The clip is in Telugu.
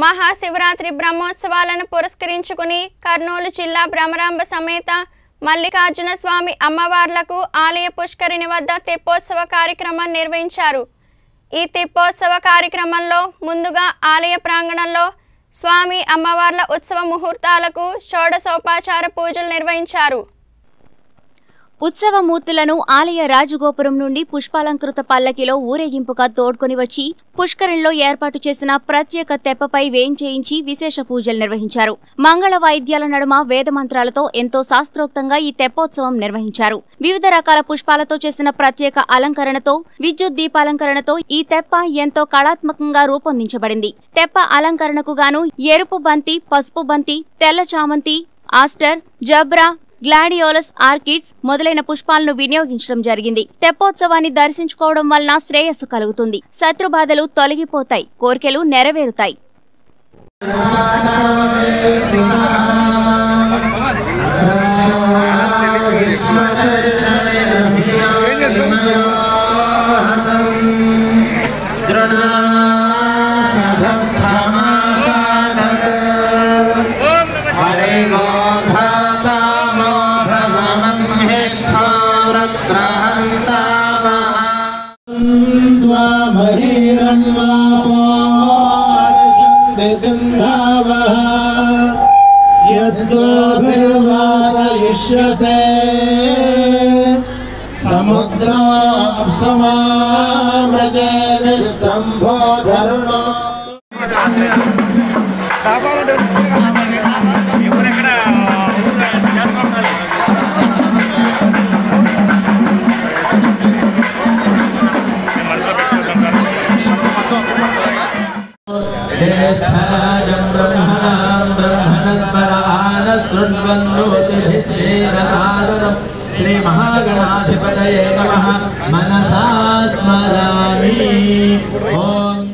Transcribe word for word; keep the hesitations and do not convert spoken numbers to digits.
మహాశివరాత్రి బ్రహ్మోత్సవాలను పురస్కరించుకుని కర్నూలు జిల్లా భ్రమరాంబ సమేత మల్లికార్జున స్వామి అమ్మవార్లకు ఆలయ పుష్కరిణి వద్ద తెప్పోత్సవ కార్యక్రమాన్ని నిర్వహించారు। ఈ తెప్పోత్సవ కార్యక్రమంలో ముందుగా ఆలయ ప్రాంగణంలో స్వామి అమ్మవార్ల ఉత్సవ ముహూర్తాలకు షోడశోపచార పూజలు నిర్వహించారు। ఉత్సవ మూర్తులను ఆలయ రాజగోపురం నుండి పుష్పాలంకృత పల్లకిలో ఊరేగింపుగా తోడ్కొని వచ్చి పుష్కరిణిలో ఏర్పాటు చేసిన ప్రత్యేక తెప్పపై వేంచేయించి విశేష పూజలు నిర్వహించారు। మంగళ వాయిద్యాల నడుమ వేదమంత్రాలతో ఎంతో శాస్త్రోక్తంగా ఈ తెప్పోత్సవం నిర్వహించారు। వివిధ రకాల పుష్పాలతో చేసిన ప్రత్యేక అలంకరణతో విద్యుత్ దీపాలంకరణతో ఈ తెప్ప ఎంతో కళాత్మకంగా రూపొందించబడింది। తెప్ప అలంకరణకు గాను ఎరుపు బంతి, పసుపు బంతి, తెల్ల చామంతి, ఆస్టర్, జబ్రా, గ్లాడియోలస్ ఆర్కిడ్స్ మొదలైన పుష్పాలను వినియోగించడం జరిగింది। తెప్పోత్సవాన్ని దర్శించుకోవడం వలన శ్రేయస్సు కలుగుతుంది, శత్రుబాధలు తొలగిపోతాయి, కోరికలు నెరవేరుతాయి। श्री महागणाधिपतये नमः मनसा स्मरामि। ओम